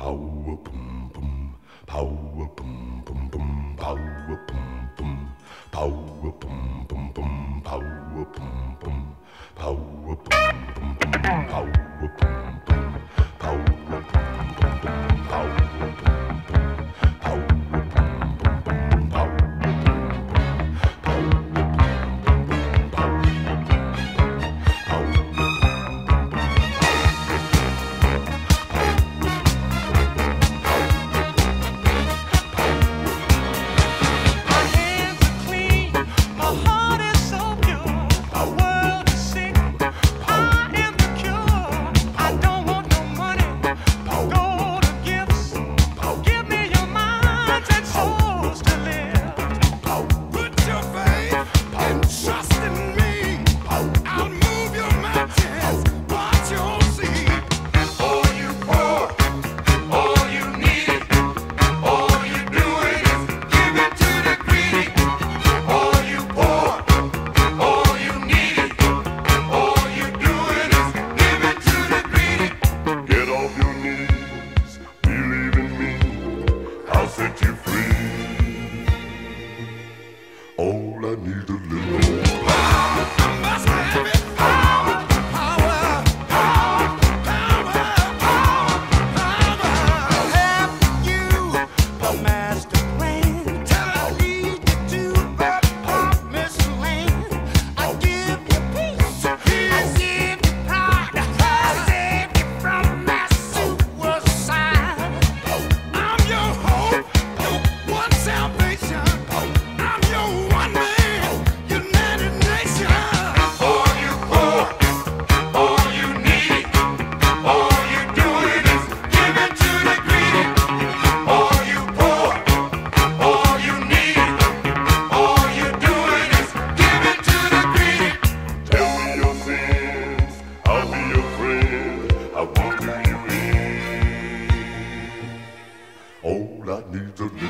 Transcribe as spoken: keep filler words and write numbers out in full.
power boom boom, power boom boom boom, power boom boom, power boom boom boom, power boom boom, power boom boom boom, power boom boom, power boom boom boom, power boom boom, power boom boom boom, power set you free. All I need a little power. I must have it. Power, power, power, power, power, power. Have you a master plan? Tell I lead you to that promised land. I give you peace. I give you pride. I save you from that suicide. I'm your hope. Salvation. I'm your one man, United Nations. All you want, all you need, all you doing is giving to the greedy. All you want, all you need, all you doing is giving to the greedy. Tell me your sins, I'll be your friend. I won't do you in. All I need is a little.